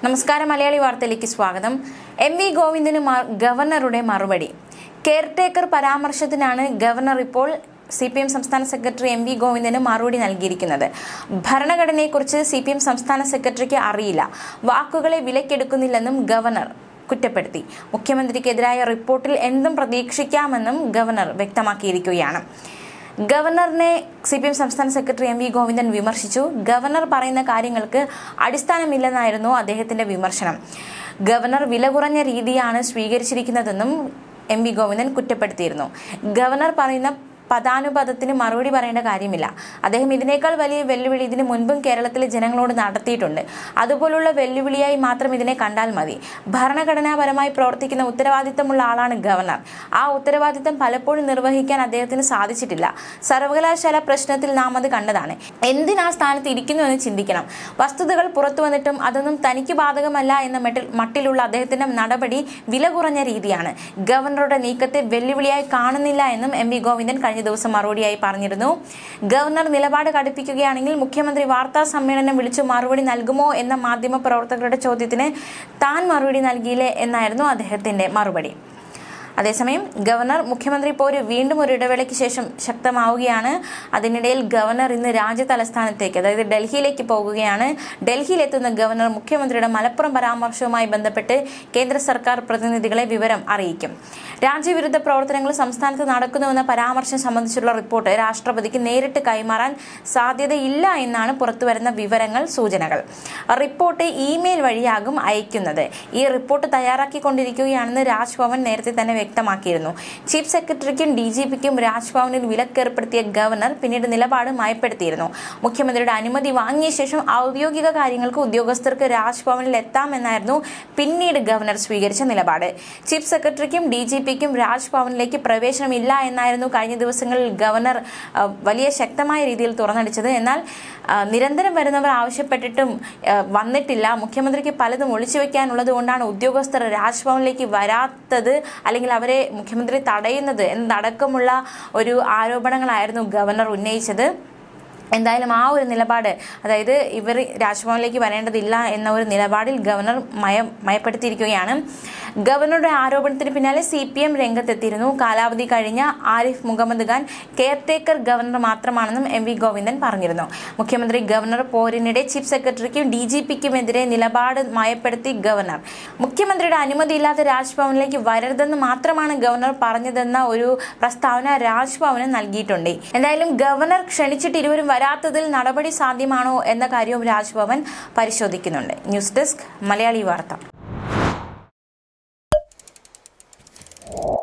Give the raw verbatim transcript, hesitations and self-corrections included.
നമസ്കാരം മലയാളി വാർത്തയിലേക്ക് സ്വാഗതം. എം വി ഗോവിന്ദന് ഗവർണറുടെ മറുപടി. കെയർടേക്കർ പരാമർശത്തിനാണ് ഗവർണർ ഇപ്പോൾ സി പി എം സംസ്ഥാന സെക്രട്ടറി എം വി ഗോവിന്ദന് മറുപടി നൽകിയിരിക്കുന്നത്. ഭരണഘടനയെക്കുറിച്ച് സി പി എം സംസ്ഥാന സെക്രട്ടറിക്ക് അറിയില്ല, വാക്കുകളെ വിലക്കെടുക്കുന്നില്ലെന്നും ഗവർണർ കുറ്റപ്പെടുത്തി. മുഖ്യമന്ത്രിക്കെതിരായ റിപ്പോർട്ടിൽ എന്തും പ്രതീക്ഷിക്കാമെന്നും ഗവർണർ വ്യക്തമാക്കിയിരിക്കുകയാണ്. ഗവർണറിനെ സി പി എം സംസ്ഥാന സെക്രട്ടറി എം വി ഗോവിന്ദൻ വിമർശിച്ചു. ഗവർണർ പറയുന്ന കാര്യങ്ങൾക്ക് അടിസ്ഥാനമില്ലെന്നായിരുന്നു അദ്ദേഹത്തിന്റെ വിമർശനം. ഗവർണർ വില കുറഞ്ഞ രീതിയാണ് സ്വീകരിച്ചിരിക്കുന്നതെന്നും എം വി ഗോവിന്ദൻ കുറ്റപ്പെടുത്തിയിരുന്നു. ഗവർണർ പറയുന്ന പദാനുപദത്തിന് മറുപടി പറയേണ്ട കാര്യമില്ല. അദ്ദേഹം ഇതിനേക്കാൾ വലിയ വെല്ലുവിളി ഇതിനു മുൻപും കേരളത്തിലെ ജനങ്ങളോട് നടത്തിയിട്ടുണ്ട്. അതുപോലുള്ള വെല്ലുവിളിയായി മാത്രം ഇതിനെ കണ്ടാൽ മതി. ഭരണഘടനാപരമായി പ്രവർത്തിക്കുന്ന ഉത്തരവാദിത്തമുള്ള ആളാണ് ഗവർണർ. ആ ഉത്തരവാദിത്തം പലപ്പോഴും നിർവഹിക്കാൻ അദ്ദേഹത്തിന് സാധിച്ചിട്ടില്ല. സർവകലാശാല പ്രശ്നത്തിൽ നാം അത് കണ്ടതാണ്. എന്തിനാ സ്ഥാനത്ത് ഇരിക്കുന്നു എന്ന് ചിന്തിക്കണം. വസ്തുതകൾ പുറത്തു വന്നിട്ടും അതൊന്നും തനിക്ക് ബാധകമല്ല എന്ന മട്ടിലുള്ള അദ്ദേഹത്തിന്റെ നടപടി വില കുറഞ്ഞ രീതിയാണ്. ഗവർണറുടെ നീക്കത്തെ വെല്ലുവിളിയായി കാണുന്നില്ല എന്നും എം വി ഗോവിന്ദൻ കഴിഞ്ഞ ദിവസം മറുപടിയായി പറഞ്ഞിരുന്നു. ഗവർണർ നിലപാട് കടുപ്പിക്കുകയാണെങ്കിൽ മുഖ്യമന്ത്രി വാർത്താ സമ്മേളനം വിളിച്ചു മറുപടി നൽകുമോ എന്ന മാധ്യമ പ്രവർത്തകരുടെ ചോദ്യത്തിന് താൻ മറുപടി നൽകിയില്ലേ എന്നായിരുന്നു അദ്ദേഹത്തിന്റെ മറുപടി. അതേസമയം ഗവർണർ മുഖ്യമന്ത്രി പോര് വീണ്ടും ഒരു ഇടവേളയ്ക്ക് ശേഷം ശക്തമാവുകയാണ്. അതിനിടയിൽ ഗവർണർ ഇന്ന് രാജ്യ തലസ്ഥാനത്തേക്ക് അതായത് ഡൽഹിയിലേക്ക് പോകുകയാണ്. ഡൽഹിയിലെത്തുന്ന ഗവർണർ മുഖ്യമന്ത്രിയുടെ മലപ്പുറം പരാമർശവുമായി ബന്ധപ്പെട്ട് കേന്ദ്ര സർക്കാർ പ്രതിനിധികളെ വിവരം അറിയിക്കും. രാജ്യവിരുദ്ധ പ്രവർത്തനങ്ങൾ സംസ്ഥാനത്ത് നടക്കുന്നുവെന്ന പരാമർശം സംബന്ധിച്ചുള്ള റിപ്പോർട്ട് രാഷ്ട്രപതിക്ക് നേരിട്ട് കൈമാറാൻ സാധ്യതയില്ല എന്നാണ് പുറത്തുവരുന്ന വിവരങ്ങൾ സൂചനകൾ. റിപ്പോർട്ട് ഇമെയിൽ വഴിയാകും അയക്കുന്നത്. ഈ റിപ്പോർട്ട് തയ്യാറാക്കിക്കൊണ്ടിരിക്കുകയാണെന്ന് രാജ്ഭവൻ നേരത്തെ തന്നെ വ്യക്തമാക്കിയിരുന്നു. ചീഫ് സെക്രട്ടറിക്കും ഡി ജി പിക്കും രാജ്ഭവനിൽ വിലക്കേർപ്പെടുത്തിയ ഗവർണർ പിന്നീട് നിലപാട് മയപ്പെടുത്തിയിരുന്നു. മുഖ്യമന്ത്രിയുടെ അനുമതി വാങ്ങിയ ശേഷം ഔദ്യോഗിക കാര്യങ്ങൾക്ക് ഉദ്യോഗസ്ഥർക്ക് രാജ്ഭവനിൽ എത്താമെന്നായിരുന്നു പിന്നീട് ഗവർണർ സ്വീകരിച്ച നിലപാട്. ചീഫ് സെക്രട്ടറിക്കും ഡി ജി പിക്കും രാജ്ഭവനിലേക്ക് പ്രവേശനമില്ല എന്നായിരുന്നു കഴിഞ്ഞ ദിവസങ്ങളിൽ ഗവർണർ വലിയ ശക്തമായ രീതിയിൽ തുറന്നടിച്ചത്. എന്നാൽ നിരന്തരം വരുന്നവർ ആവശ്യപ്പെട്ടിട്ടും വന്നിട്ടില്ല. മുഖ്യമന്ത്രിക്ക് പലതും ഒളിച്ചു വെക്കാനുള്ളത് കൊണ്ടാണ് ഉദ്യോഗസ്ഥർ രാജ്ഭവനിലേക്ക് വരാത്തത്, അല്ലെങ്കിൽ അവരെ മുഖ്യമന്ത്രി തടയുന്നത് എന്നതടക്കമുള്ള ഒരു ആരോപണങ്ങളായിരുന്നു ഗവർണർ ഉന്നയിച്ചത്. എന്തായാലും ആ ഒരു നിലപാട്, അതായത് ഇവർ രാജ്ഭവനിലേക്ക് വരേണ്ടതില്ല എന്ന ഒരു നിലപാടിൽ ഗവർണർ മയ മയപ്പെടുത്തിയിരിക്കുകയാണ്. ഗവർണറുടെ ആരോപണത്തിന് പിന്നാലെ സി പി എം രംഗത്തെത്തിയിരുന്നു. കാലാവധി കഴിഞ്ഞ ആരിഫ് മുഹമ്മദ് ഖാൻ കെയർടേക്കർ ഗവർണർ മാത്രമാണെന്നും എം വി ഗോവിന്ദൻ പറഞ്ഞിരുന്നു. മുഖ്യമന്ത്രി ഗവർണർ പോരിനിടെ ചീഫ് സെക്രട്ടറിക്കും ഡി ജി പിക്കുമെതിരെ നിലപാട് മയപ്പെടുത്തി ഗവർണർ. മുഖ്യമന്ത്രിയുടെ അനുമതിയില്ലാതെ രാജ്ഭവനിലേക്ക് വരരുതെന്ന് മാത്രമാണ് ഗവർണർ പറഞ്ഞതെന്ന ഒരു പ്രസ്താവന രാജ്ഭവന് നൽകിയിട്ടുണ്ട്. എന്തായാലും ഗവർണർ ക്ഷണിച്ചിട്ട് ഇരുവരും വരാത്തതിൽ നടപടി സാധ്യമാണോ എന്ന കാര്യവും രാജ്ഭവൻ പരിശോധിക്കുന്നുണ്ട്. ന്യൂസ് ഡെസ്ക് മലയാളി വാർത്ത.